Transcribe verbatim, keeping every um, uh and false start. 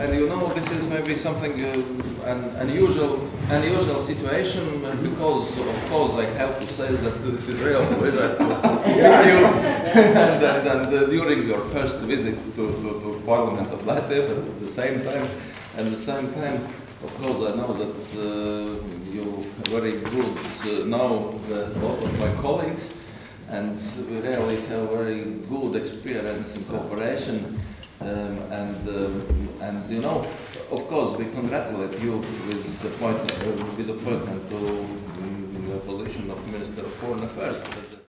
and you know, this is maybe something uh, an unusual, unusual situation uh, because, of course, I have to say that this is real pleasure to meet you and, and, and uh, during your first visit to, to, to Parliament of Latvia, but at the same time, at the same time, of course, I know that uh, you very good uh, know a lot of my colleagues, and we really have very good experience in cooperation. Um, and um, and you know, of course, we congratulate you with appointment, uh, with appointment to um, the position of Minister of Foreign Affairs.